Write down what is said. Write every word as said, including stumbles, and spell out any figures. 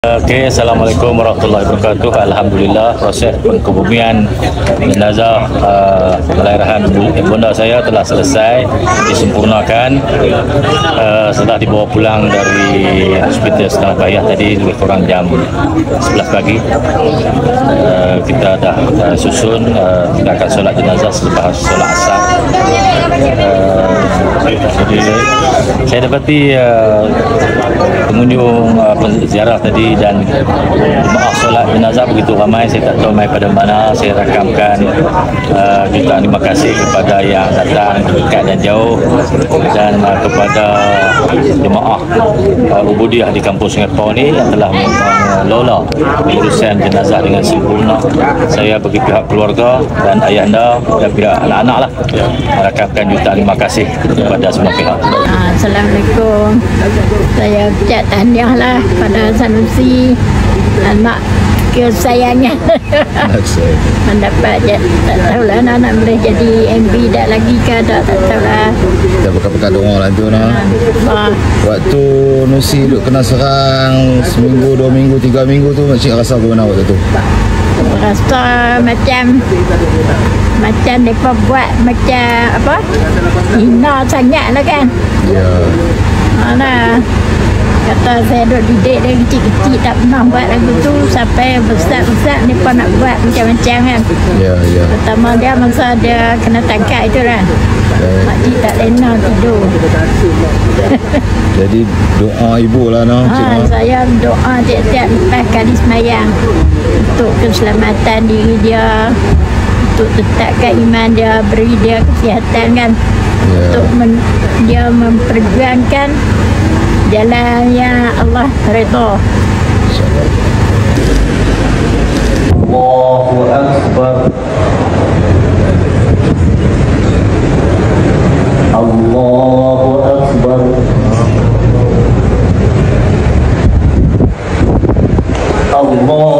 Okey, Assalamualaikum warahmatullahi wabarakatuh. Alhamdulillah, proses pengkebumian jenazah uh, kelahiran ibunda saya telah selesai disempurnakan. Uh, setelah dibawa pulang dari hospital Salam Takziah tadi lebih kurang jam sebelas pagi. Uh, kita dah uh, susun, uh, kita akan solat jenazah selepas solat asar. Uh, jadi saya dapati uh, pengunjung uh, ziarah tadi dan jemaah solat jenazah begitu ramai. Saya tak tahu mai pada mana. Saya rakamkan uh, jutaan terima kasih kepada yang datang dekat dan jauh, dan uh, kepada jemaah uh, Ubudiah di kampung Singapura ni yang telah mengelola urusan jenazah dengan sempurna. Saya bagi pihak keluarga dan ayahanda dan pihak anak-anak lah rakamkan jutaan terima kasih kepada semua pihak. Assalamualaikum. Saya ucap tahniah lah pada Sanusi, anak kesayangan. Mendapat, tak tahulah anak boleh jadi M P dah lagi ke tak, tak tahulah. Kita pekat-pekat doa lah tu nah. Ha. Waktu Nusi duk kena serang seminggu, dua minggu, tiga minggu tu makcik rasa bagaimana waktu tu? Rasa macam macam mereka buat macam apa, hina sangat lah kan. Ya. Mana kata saya duduk didik dari kecil-kecil tak pernah buat lagu tu, sampai besar-besar mereka nak buat macam-macam kan. Ya, ya. Pertama dia masa dia kena tangkap itu kan, Okay. makcik tak lena tidur. Jadi doa ibu lah no. Ha, saya doa tiap-tiap lepas kali semayang untuk keselamatan diri dia, untuk tetapkan iman dia, beri dia kesihatan kan. Ya. Untuk men, dia memperjuangkan jalan yang Allah redha. Allahu Akbar. Allahu Akbar. Allah